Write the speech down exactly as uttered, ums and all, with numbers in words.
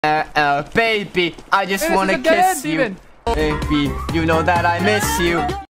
Uh, uh, baby, I just Hey, wanna this is a dead end, kiss you. Steven. Baby, you know that I miss you.